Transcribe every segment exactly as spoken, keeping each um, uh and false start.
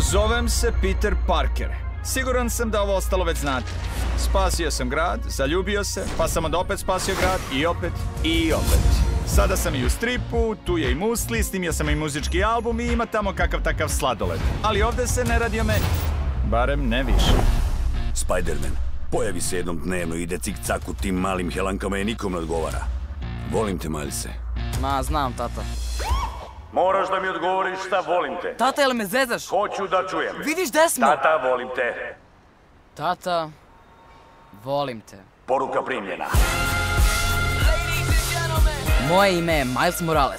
Zovem se Peter Parker. Siguran sam da ovo ostalo već znate. Spasio sam grad, zaljubio se, pa sam onda opet spasio grad i opet i opet. Sada sam i u stripu, tu je i Musli, snimio sam i muzički album i ima tamo kakav takav sladoled. Ali ovdje se ne radi o meni. Barem ne više. Spider-Man, pojavi se jednom dnevno i ide cik-cak u tim malim helankama i nikom ne odgovara. Volim te, Milese. Ma, znam, tata. Moraš da mi odgovoriš šta volim te. Tata, jel me zezaš? Hoću da čujem. Vidiš gde smo? Tata, volim te. Tata, volim te. Poruka primljena. Moje ime je Miles Morales.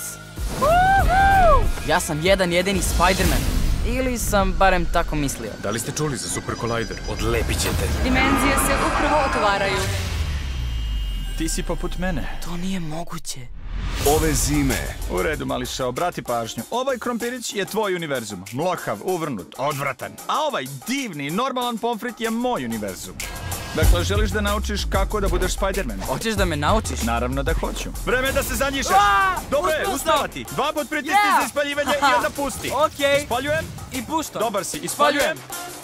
Ja sam jedan jedini Spider-Man. Ili sam barem tako mislio. Da li ste čuli za Super Collider? Odlepit ćete. Dimenzije se upravo otvaraju. Ti si poput mene. To nije moguće. Ove zime. U redu, mališa, obrati pažnju. Ovaj krompirić je tvoj univerzum. Mlakav, uvrnut, odvratan. A ovaj divni, normalan pomfrit je moj univerzum. Dakle, želiš da naučiš kako da budeš Spider-Man? Hoćeš da me naučiš? Naravno da hoću. Vreme je da se zanjišaš. Dobro je, uspavati. Dva put pritisni za ispaljivanje i onda pusti. Okej. Ispaljujem. I puštam. Dobar si, ispaljujem.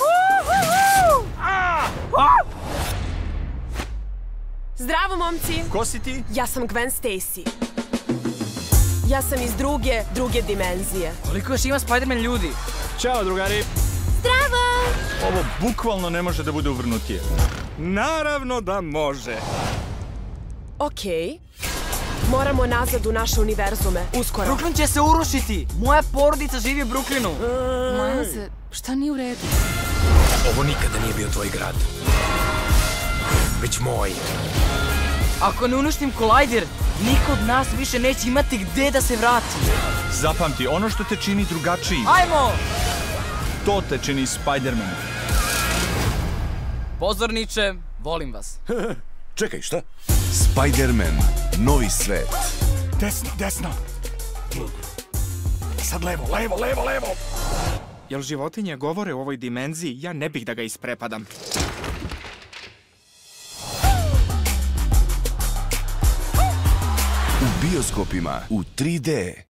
Zdravo, momci. Ko si ti? Ja sam Gwen Stacy. Ja sam iz druge, druge dimenzije. Koliko još ima Spider-Man ljudi? Ćao, drugari. Zdravo! Ovo bukvalno ne može da bude uvrnutije. Naravno da može. Okej. Moramo nazad u naše univerzume, uskoro. Brooklyn će se urušiti. Moja porodica živi u Brooklynu. Milese, šta nije u redu? Ovo nikada nije bio tvoj grad. Već moj. Ako ne uništim Collider, niko od nas više neće imati gde da se vrati. Zapamti, ono što te čini drugačijim, Ajmo! to te čini Spider-Man. Pozorniče, volim vas. Čekaj, šta? Spider-Man, novi svet. Desno, desno. Sad levo, levo, levo, levo. Jel životinje govore u ovoj dimenziji? Ja ne bih da ga isprepadam. U bioskopima u tri D.